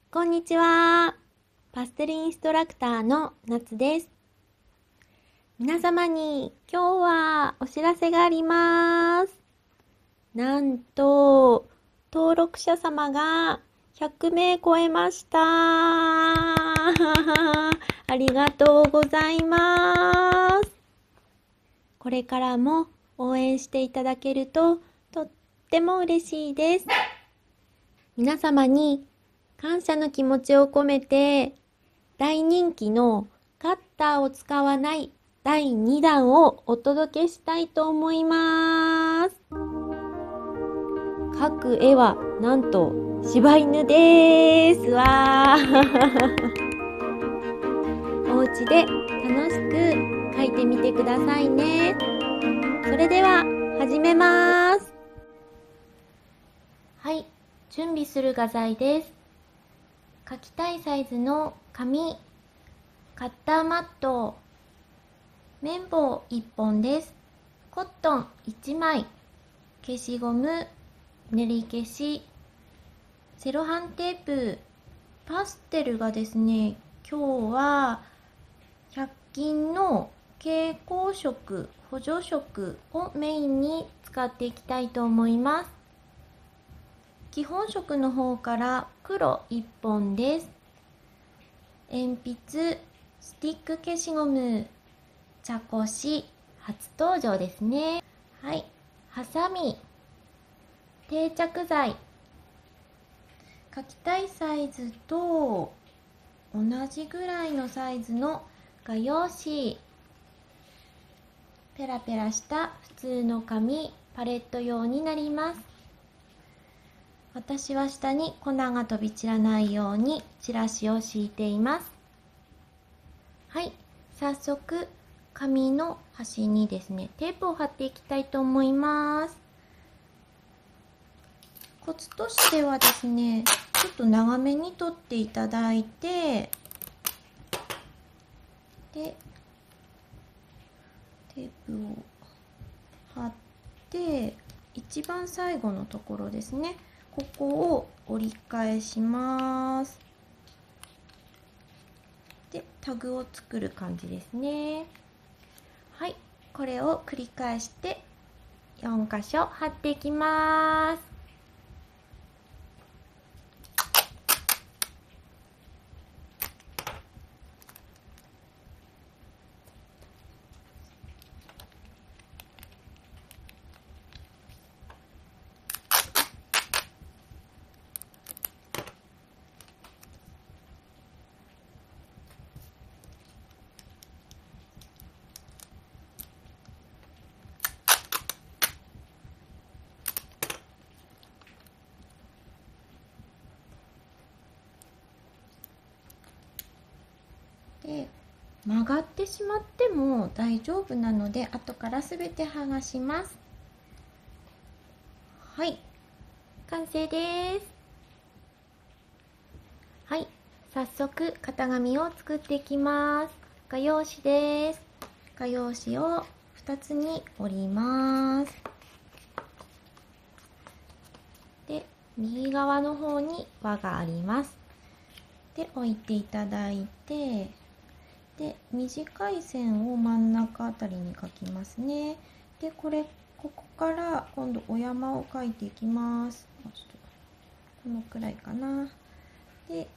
こんにちは。パステルインストラクターの夏です。皆様に今日はお知らせがあります。なんと、登録者様が100名超えました。ありがとうございます。これからも応援していただけるととっても嬉しいです。皆様に感謝の気持ちを込めて、大人気のカッターを使わない第2弾をお届けしたいと思います。描く絵はなんと柴犬です。わー。お家で楽しく描いてみてくださいね。それでは始めます。はい、準備する画材です。描きたいサイズの紙、カッターマット、綿棒1本です。コットン1枚、消しゴム、練り消し、セロハンテープ、パステルがですね、今日は100均の蛍光色、補助色をメインに使っていきたいと思います。基本色の方から黒1本です。鉛筆、スティック消しゴム、茶こし、初登場ですね。はい、ハサミ、定着剤、描きたいサイズと同じぐらいのサイズの画用紙、ペラペラした普通の紙、パレット用になります。私は下に粉が飛び散らないようにチラシを敷いています。はい、早速紙の端にですね、テープを貼っていきたいと思います。コツとしてはですね、ちょっと長めに取っていただいて、で、テープを貼って、一番最後のところですね、ここを折り返します。で、タグを作る感じですね。はい、これを繰り返して4箇所貼っていきます。で、曲がってしまっても大丈夫なので、後からすべて剥がします。はい、完成です。はい、早速型紙を作っていきます。画用紙です。画用紙を2つに折ります。で、右側の方に輪があります。で、置いていただいて、で、短い線を真ん中あたりに描きますね。で、ここから今度お山を描いていきます。ちょっとこのくらいかな。で、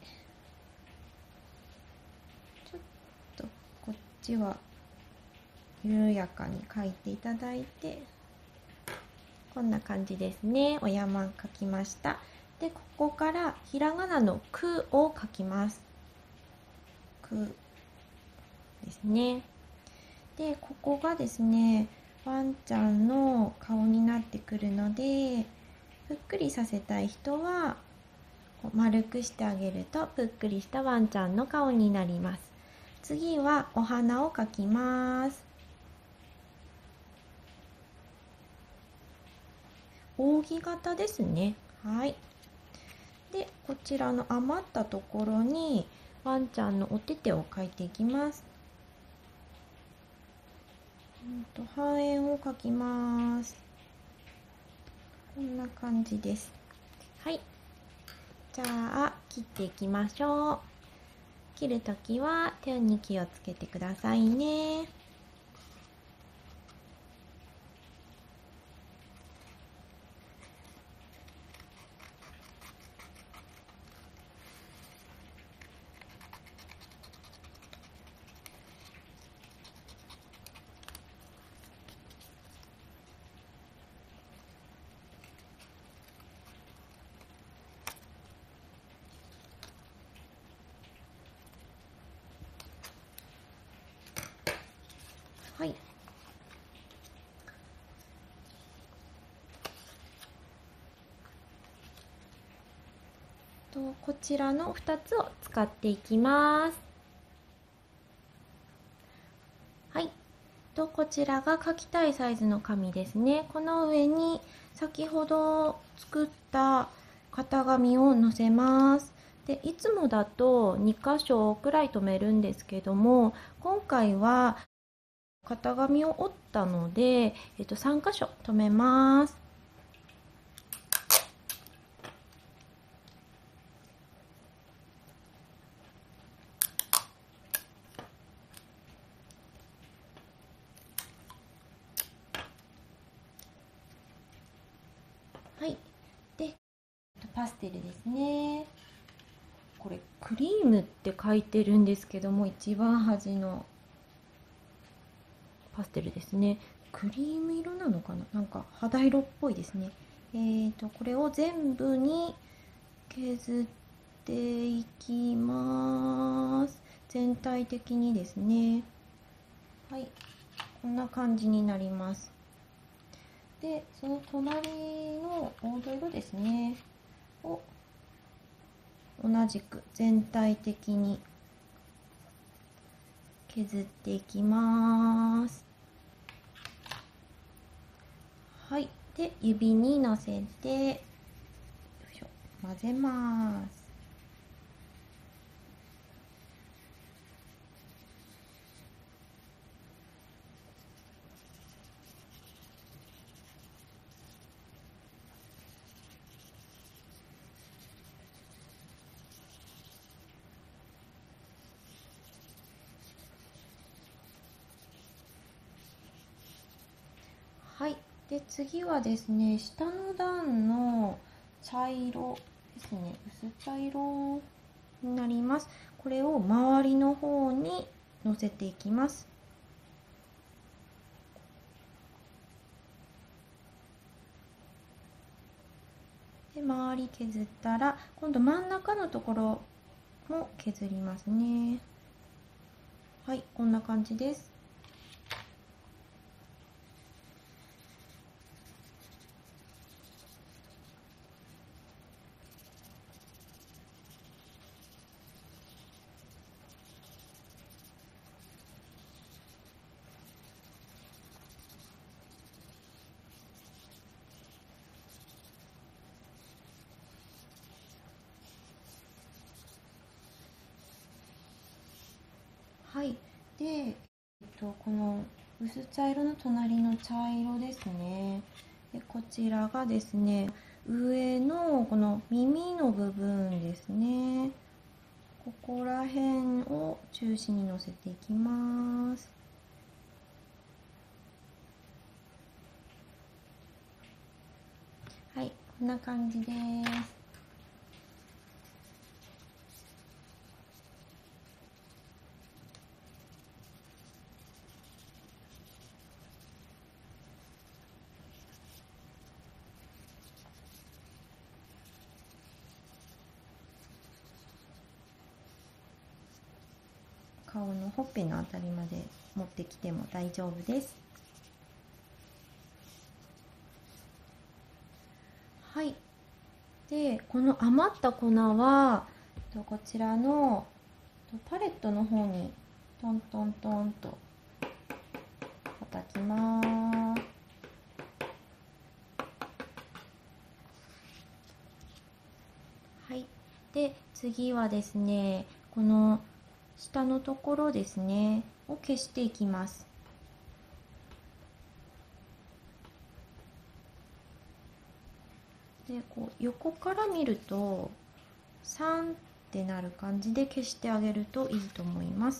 ちょっとこっちは緩やかに描いていただいて、こんな感じですね。お山描きました。で、ここからひらがなのくを描きます。くですね。で、ここがですね、ワンちゃんの顔になってくるので、ぷっくりさせたい人はこう丸くしてあげるとぷっくりしたワンちゃんの顔になります。次はお花を描きます。扇形ですね。はい。で、こちらの余ったところにワンちゃんのお手手を描いていきます。半円を描きます。こんな感じです。はい。 じゃあ切っていきましょう。切るときは手に気をつけてくださいね。はい。こちらの2つを使っていきます。はい。こちらが描きたいサイズの紙ですね。この上に先ほど作った型紙を載せます。で、いつもだと2箇所くらい留めるんですけども、今回は型紙を折ったので、3箇所留めます。はい。で、パステルですね。これクリームって書いてるんですけども、一番端のパステルですね。クリーム色なのかな、なんか肌色っぽいですね。これを全部に削っていきます。全体的にですね。はい、こんな感じになります。で、その隣の黄土色ですねを同じく全体的に削っていきます。はい。で、指にのせて、よいしょ、混ぜます。はい。で、次はですね、下の段の茶色ですね、薄茶色になります。これを周りの方にのせていきます。で、周り削ったら、今度真ん中のところも削りますね。はい、こんな感じです。はい。で、この薄茶色の隣の茶色ですね。で、こちらがですね、上のこの耳の部分ですね。ここら辺を中心にのせていきます。はい、こんな感じです。顔のほっぺのあたりまで持ってきても大丈夫です。はい。で、この余った粉はこちらのパレットの方にトントントンと叩きます。はい。で、次はですね、この下のところですねを消していきます。で、こう横から見るとサンってなる感じで消してあげるといいと思います。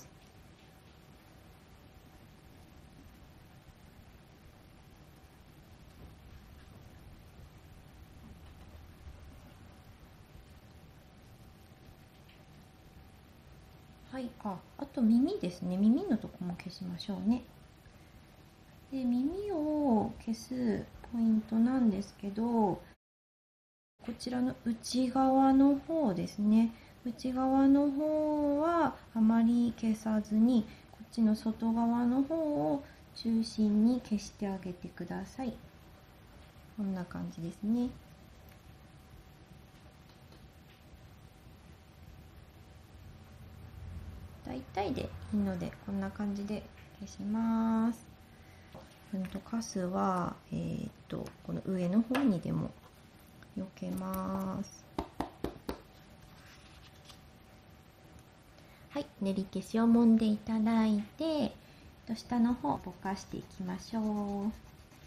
はい、あと耳ですね。耳のとこも消しましょうね。で、耳を消すポイントなんですけど、こちらの内側の方ですね。内側の方はあまり消さずに、こっちの外側の方を中心に消してあげてください。こんな感じですね。大体でいいので、こんな感じで消します。カスは、この上の方にでも避けます。はい、練り消しを揉んでいただいて、下の方ぼかしていきましょう。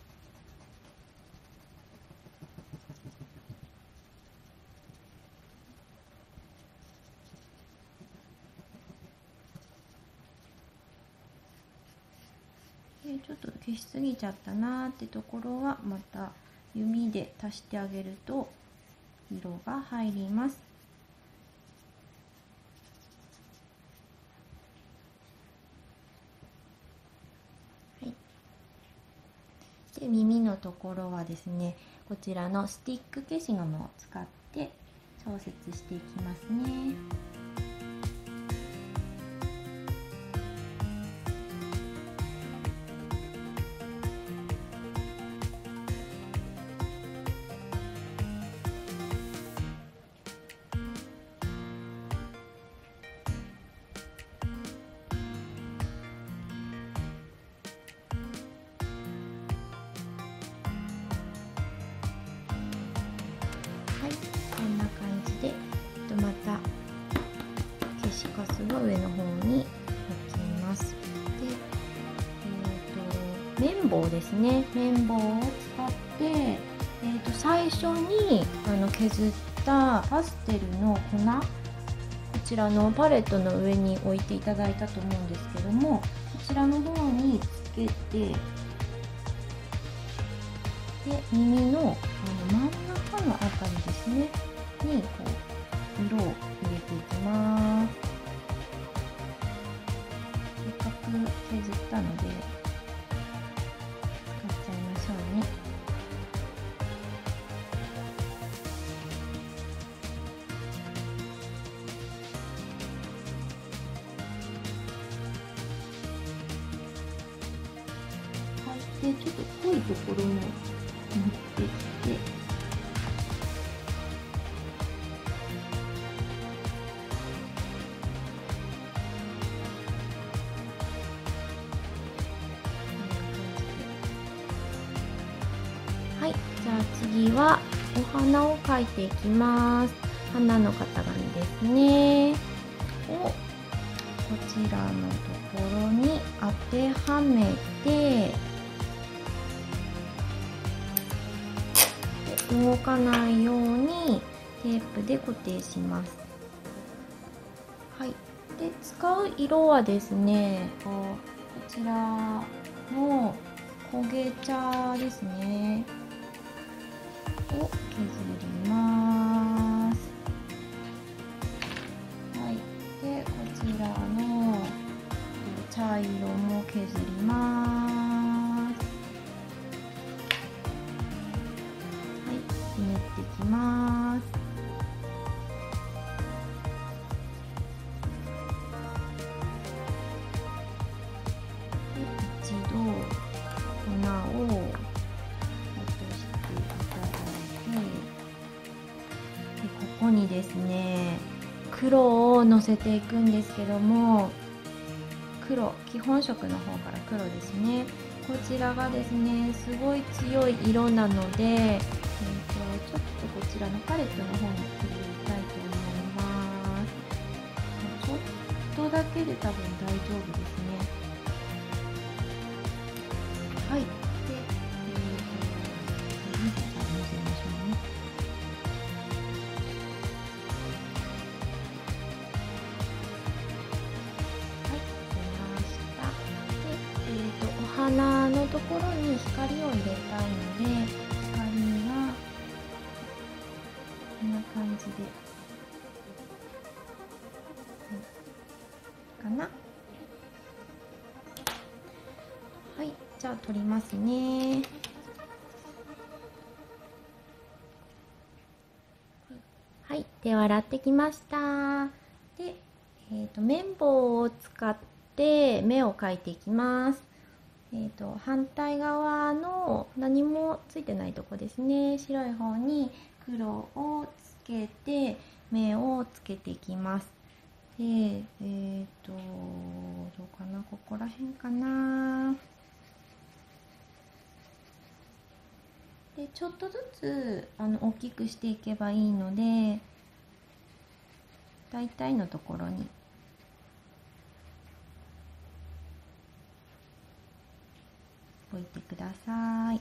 ちょっと消しすぎちゃったなーってところはまた弓で足してあげると色が入ります。はい、で耳のところはですね、こちらのスティック消しゴムを使って調節していきますね。こんな感じで、また消しカスを上の方に置きます。で、綿棒ですね。綿棒を使って、最初に削ったパステルの粉、こちらのパレットの上に置いていただいたと思うんですけども、こちらの方につけて、で耳の真ん中のあたりですねにこう色を入れていきます。せっかく削ったので使っちゃいましょうね。はい、でちょっと濃いところも持ってきて、はい、じゃあ次はお花を描いていきます。花の型紙ですね。をこちらのところに当てはめて、動かないようにテープで固定します。はい、で使う色はですね、こちらの焦げ茶ですねを削ります。はい、でこちらの茶色も削ります。はい、塗っていきます。一度粉を落としていただいて、でここにですね、黒をのせていくんですけども、黒、基本色の方から黒ですね。こちらがですね、すごい強い色なので、ちょっとこちらのパレットの方に入れたいと思います。ちょっとだけで多分大丈夫ですね。はい。で、じゃあのせましょうね。 鼻のところに光を入れたいので、光はこんな感じで、かな。はい、じゃあ取りますね。はい、では洗ってきました。で、綿棒を使って目を描いていきます。反対側の何もついてないとこですね、白い方に黒をつけて目をつけていきます。で、どうかな、ここら辺かな。で、ちょっとずつ大きくしていけばいいので、大体のところに置いてください。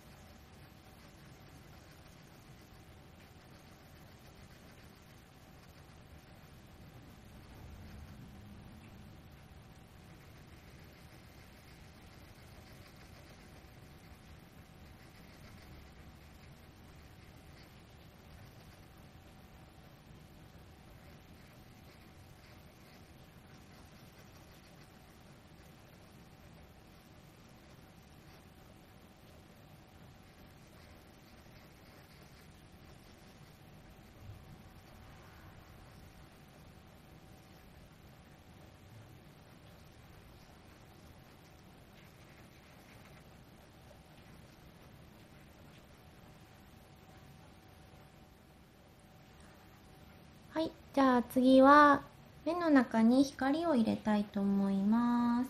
はい、じゃあ次は目の中に光を入れたいと思います。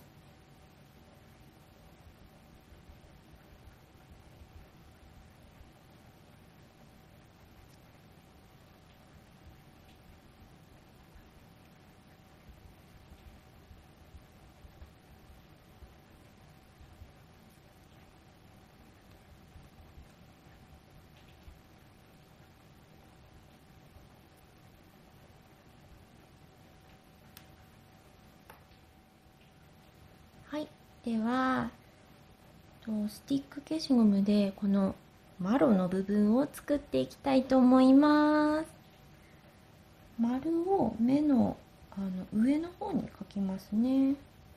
はい、ではスティック消しゴムでこのマロの部分を作っていきたいと思います。丸を目の上の方に描きますね。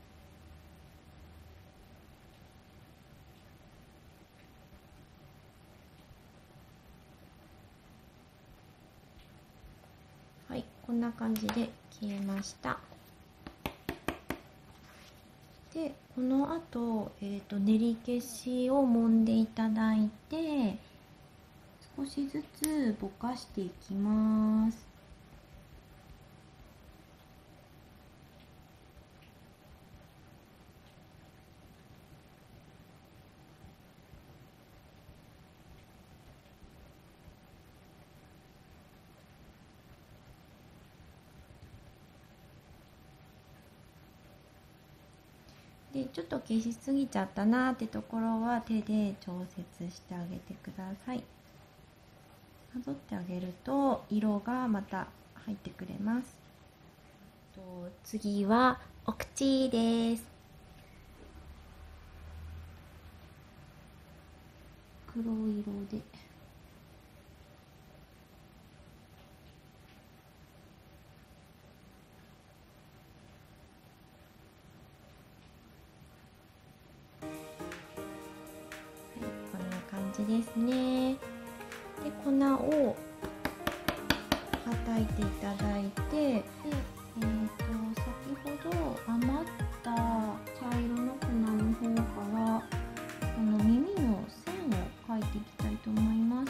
はい、こんな感じで消えました。で、この後、練り消しを揉んでいただいて、少しずつぼかしていきます。で、ちょっと消しすぎちゃったなーってところは手で調節してあげてください。なぞってあげると色がまた入ってくれます。次はお口です。黒色で。こんな感じですね。で、粉をはたいていただいて、で、先ほど余った茶色の粉の方からこの耳の線を描いていきたいと思います。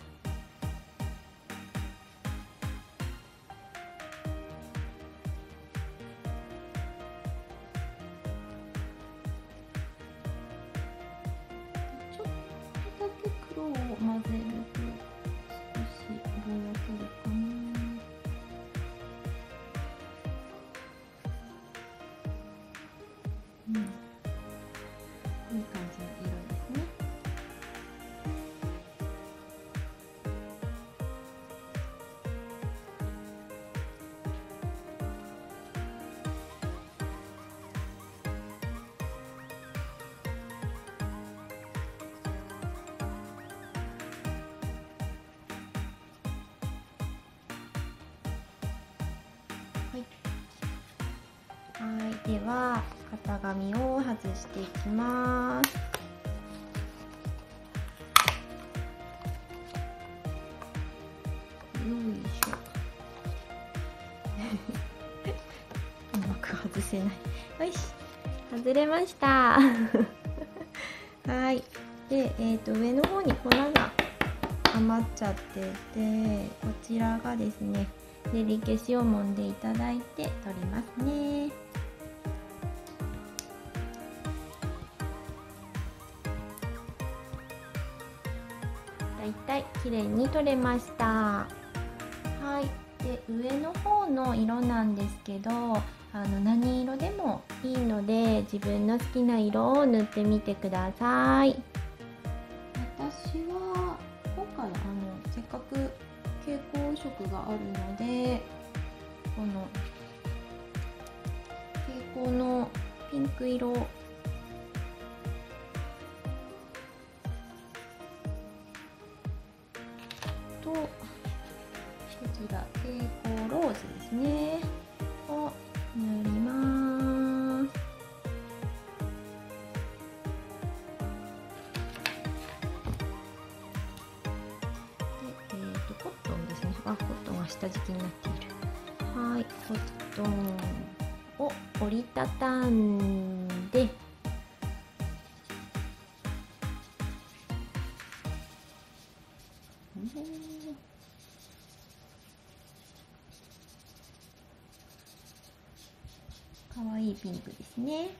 ちょっとだけ黒を混ぜると少しぼやけるかな。 はい、では型紙を外していきます。よいしょ。うまく外せない。よし、外れました。はい。で、上の方に粉が余っちゃってて、こちらがですね、練り消しを揉んでいただいて取りますね。だいたい綺麗に取れました。はい。で、上の方の色なんですけど、何色でもいいので、自分の好きな色を塗ってみてください。私は今回せっかく蛍光色があるので、この蛍光のピンク色と、こちら蛍光ローズですねを塗ります。で、コットンですね。コットンが下敷きになっている。はい、コットンを折りたたんで、かわいいピンクですね。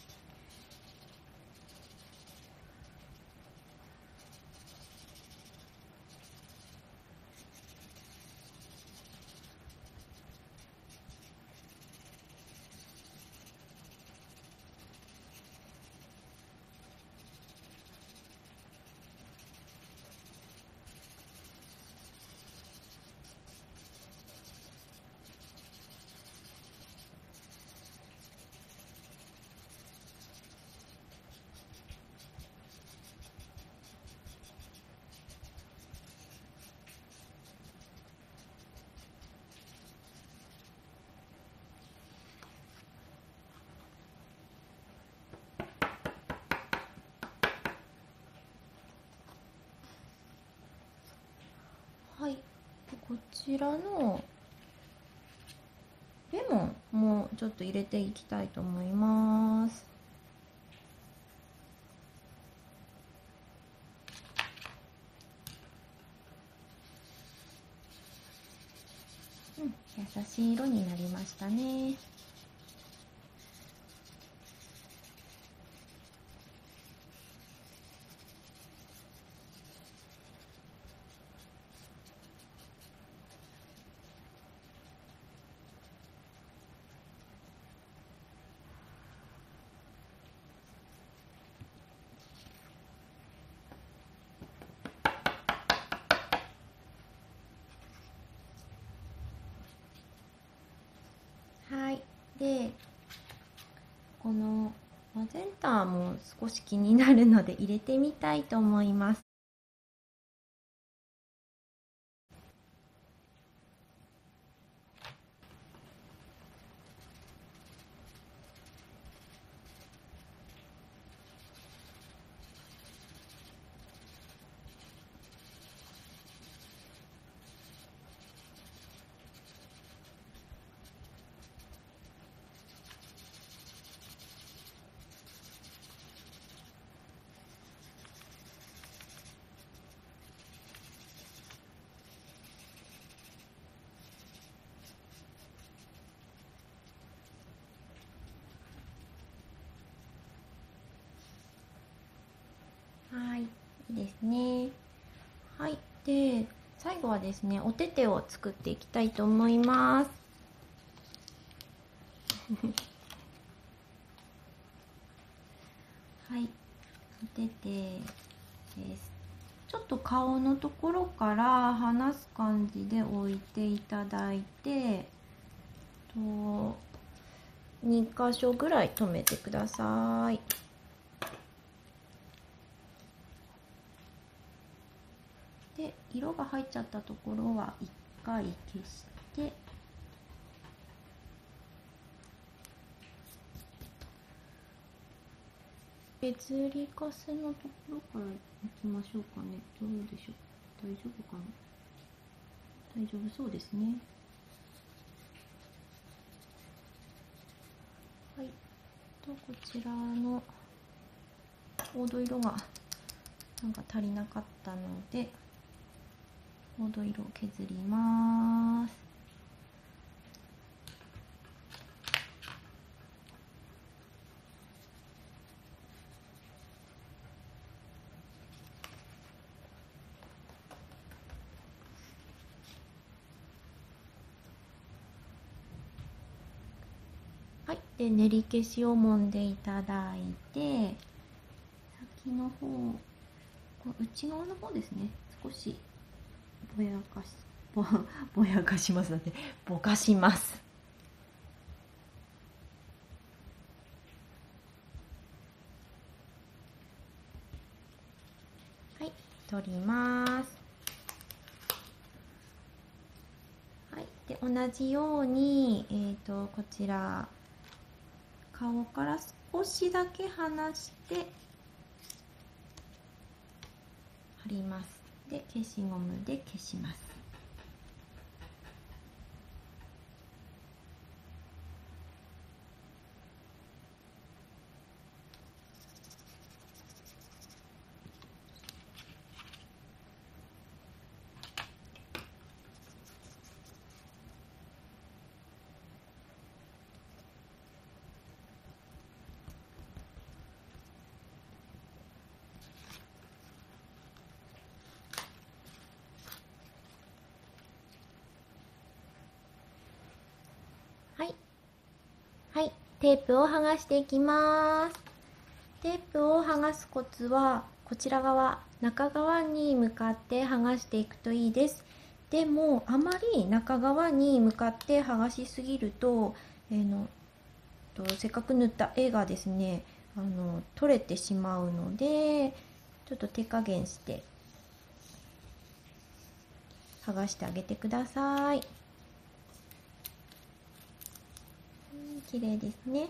はい、こちらのレモンもちょっと入れていきたいと思います。優しい色になりましたね。はい。で、このマゼンタも少し気になるので入れてみたいと思います。はい、いいですね。はい。で、最後はですね、お手手を作っていきたいと思います。はい、お手手です。ちょっと顔のところから離す感じで置いていただいて、2箇所ぐらい留めてください。で、色が入っちゃったところは1回消して、 削りかすのところからいきましょうかね。どうでしょう。大丈夫かな。大丈夫そうですね。はい。とこちらの黄土色がなんか足りなかったので、黄土色を削ります。はい、で練り消しを揉んでいただいて、先の方、この内側の方ですね、少しぼやかしますので、ぼかします。はい、取ります。はい、で同じように、こちら顔から少しだけ離して貼ります。で消しゴムで消します。はい、テープを剥がしていきます。テープを剥がすコツはこちら側、中側に向かって剥がしていくといいです。でもあまり中側に向かって剥がしすぎると、せっかく塗った絵がですね、取れてしまうので、ちょっと手加減して剥がしてあげてください。綺麗ですね。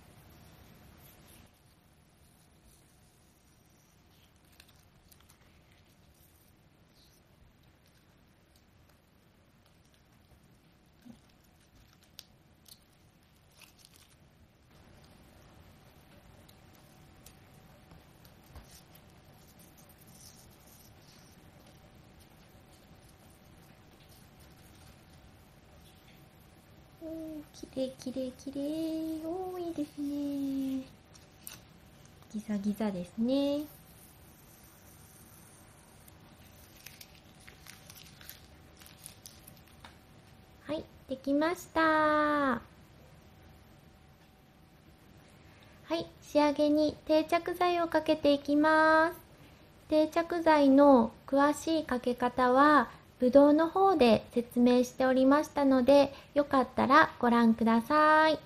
きれいきれいきれい。多いですね。ギザギザですね。はい、できました。はい、仕上げに定着剤をかけていきます。定着剤の詳しいかけ方はぶどうの方で説明しておりましたので、よかったらご覧ください。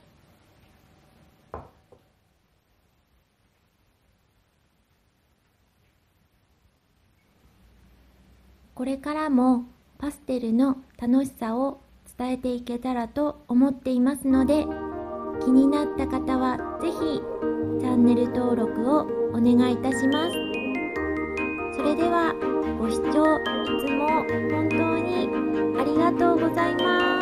これからもパステルの楽しさを伝えていけたらと思っていますので、気になった方はぜひチャンネル登録をお願いいたします。それではご視聴いつも本当にありがとうございます。